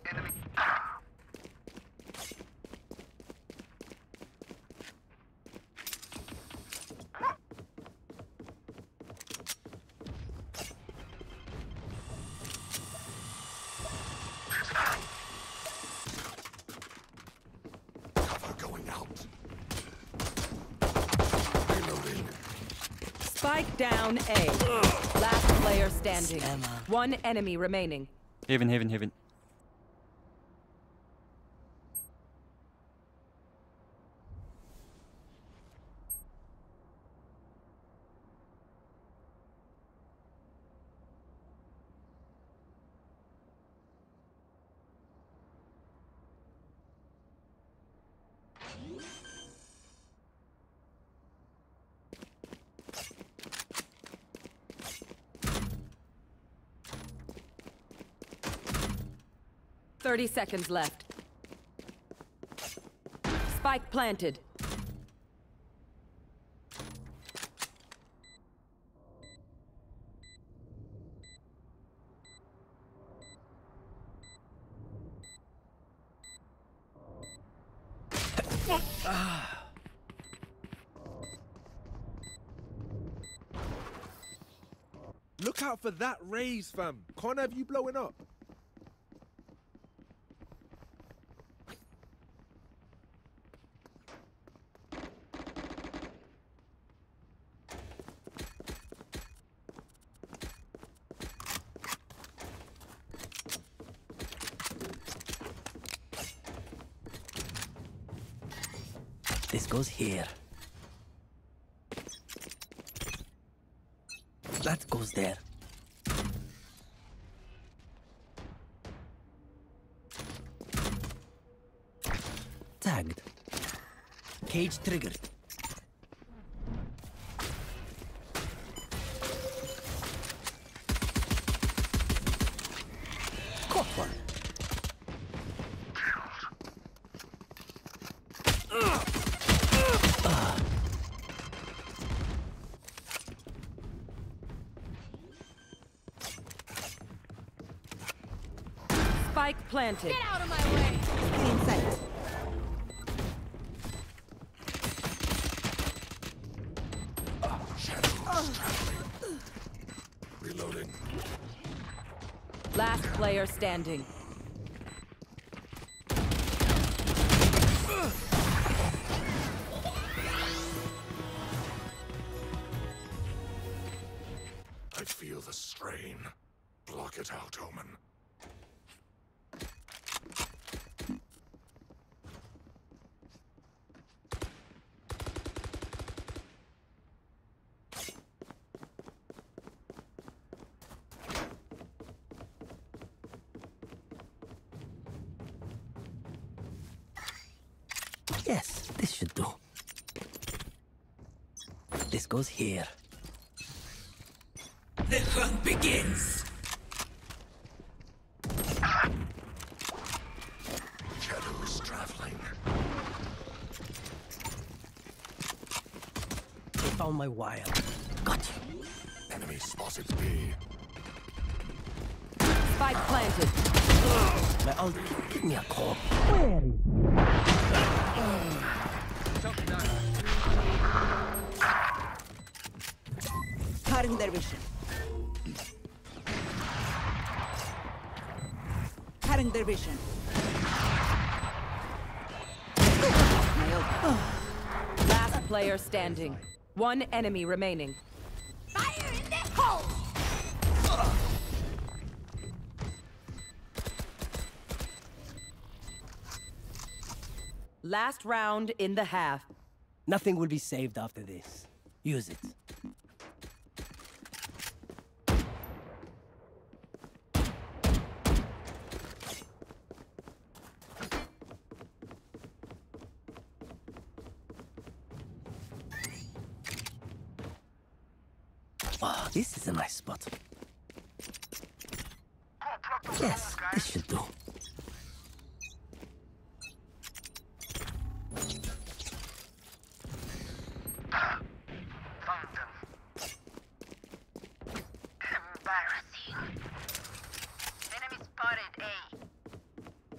Spike down A. Last player standing. One enemy remaining. Heaven. Thirty seconds left. Spike planted. Look out for that raise, fam. Can't have you blowing up. This goes here. That goes there. Tagged. Cage triggered. Caught one. Spike planted. Get out of my way! In sight. Reloading. Last player standing. I feel the strain. Block it out, Omen. Yes, this should do. This goes here. The hunt begins! Shadows traveling. They found my wire. Gotcha. Enemy spotted B. Spike planted. My ult, give me a call. Cutting their vision. Cutting their vision. Last player standing. One enemy remaining. Fire in the hole! Last round in the half. Nothing will be saved after this. Use it. Oh, this is a nice spot. Yes, this should do. Embarrassing. Enemy spotted A.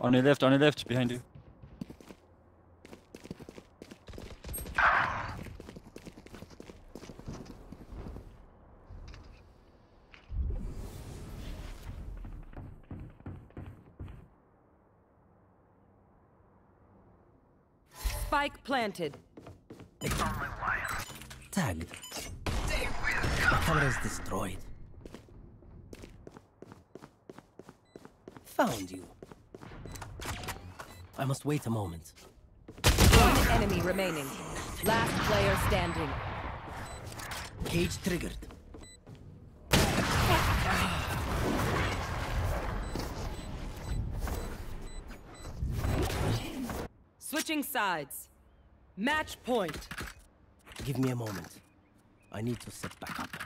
On your left, behind you. Spike planted. Tagged. My camera's destroyed. Found you. I must wait a moment. One enemy remaining. Last player standing. Cage triggered. Switching sides. Match point. Give me a moment. I need to set back up.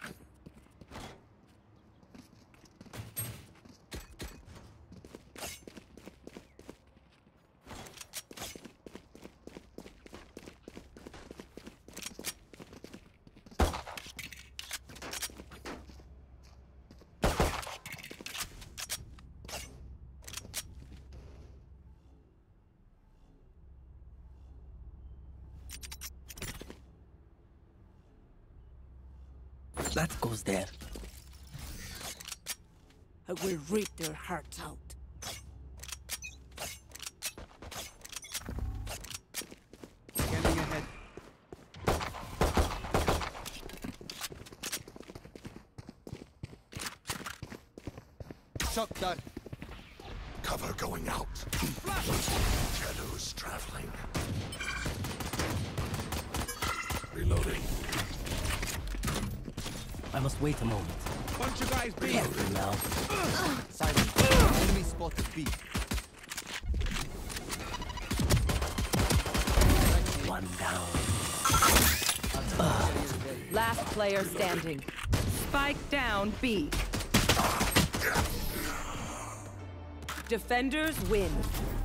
That goes there. I will rip their hearts out. Scanning ahead. Shot done. Cover going out. Shadows traveling. Reloading. I must wait a moment. Bunch of guys B. Careful now. Silence. Enemy spotted B. One down. Last player standing. Spike down B. Defenders win.